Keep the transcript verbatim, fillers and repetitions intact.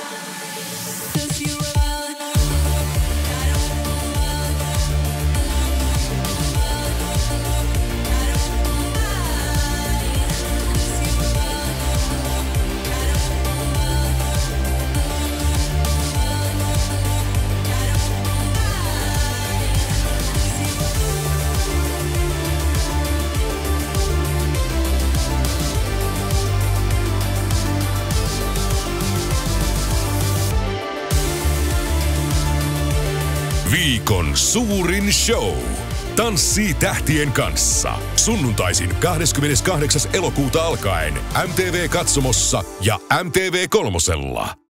Viikon suurin show. Tanssii tähtien kanssa. Sunnuntaisin kahdeskymmeneskahdeksas elokuuta alkaen M T V Katsomossa ja M T V Kolmosella.